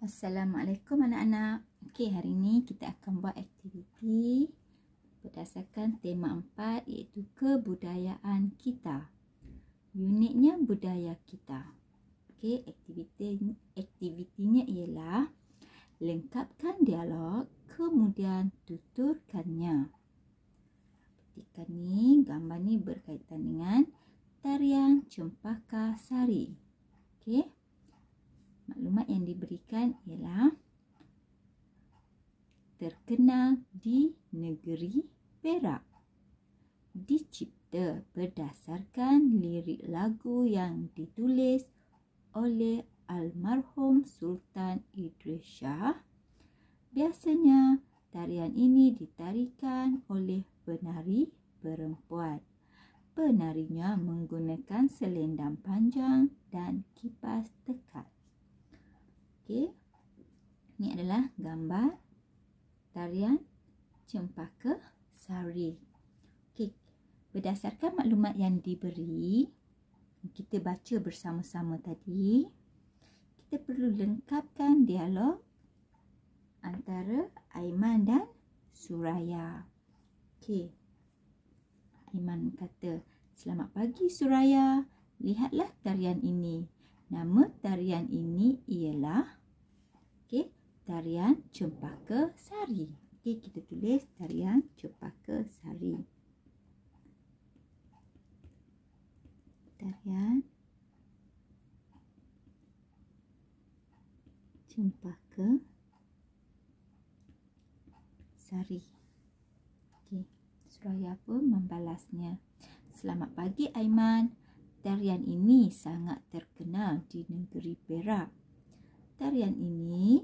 Assalamualaikum anak-anak. Okey, hari ini kita akan buat aktiviti berdasarkan tema 4 iaitu kebudayaan kita. Unitnya budaya kita. Okey, aktivitinya ialah lengkapkan dialog kemudian tuturkannya. Perhatikan ni, gambar ni berkaitan dengan tarian Cempaka Sari. Okey. Maklumat yang diberikan ialah terkenal di negeri Perak. Dicipta berdasarkan lirik lagu yang ditulis oleh almarhum Sultan Idris Shah. Biasanya tarian ini ditarikan oleh penari perempuan. Penarinya menggunakan selendang panjang dan kipas tekat. Okey, ini adalah gambar tarian Cempaka Sari. Okey, berdasarkan maklumat yang diberi, kita baca bersama-sama tadi, kita perlu lengkapkan dialog antara Aiman dan Suraya. Okey, Aiman kata, "Selamat pagi Suraya, lihatlah tarian ini. Nama tarian ini ialah tarian Cempaka Sari." Okey, kita tulis tarian Cempaka Sari. Tarian Cempaka Sari. Okey, Suraya pun membalasnya. "Selamat pagi Aiman. Tarian ini sangat terkenal di negeri Perak. Tarian ini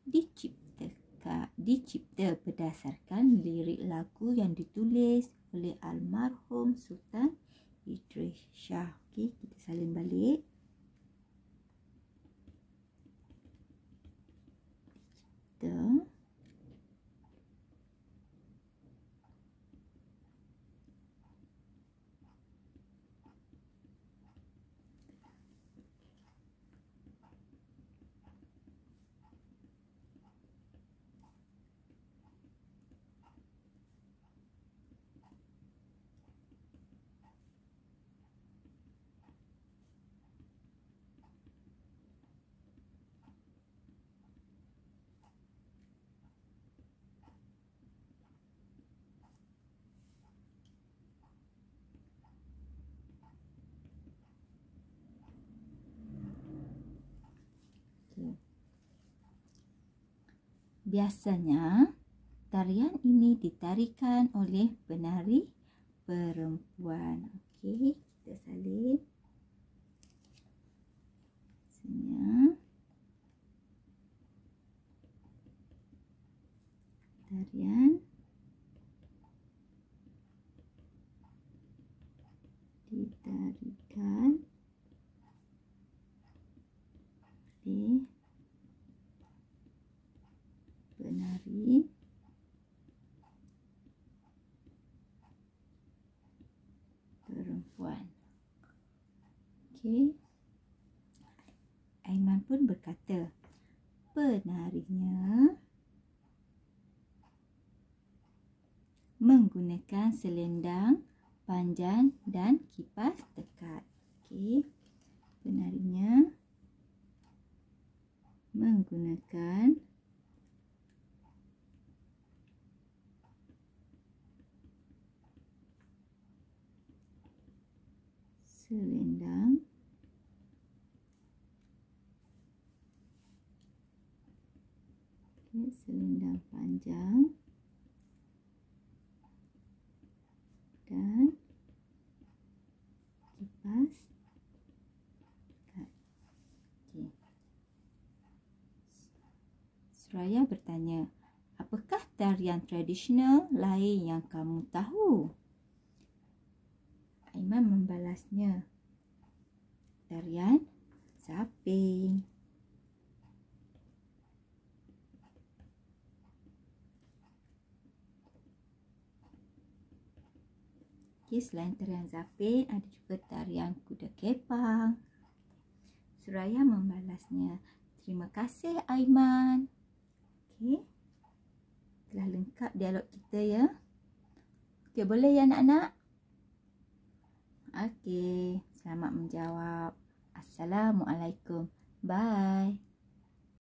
dicipta berdasarkan lirik lagu yang ditulis oleh almarhum Sultan Idris Shah." Okey, kita salin balik. Dicipta Biasanya, tarian ini ditarikan oleh penari perempuan. Okey, kita salin. Sini. Tarian ditarikan oleh penari perempuan. Okey. Aiman pun berkata, penarinya menggunakan selendang panjang dan kipas tekat. Okey. Penarinya menggunakan selendang panjang dan kipas tekat. Okey. Suraya bertanya, apakah tarian tradisional lain yang kamu tahu? Aiman membalasnya, tarian Zapin. Okey, selain tarian Zapin, ada juga tarian kuda kepang. Suraya membalasnya, Terima kasih Aiman. Okey. Telah lengkap dialog kita ya. Okey, boleh ya anak-anak? Okey, selamat menjawab. Assalamualaikum. Bye.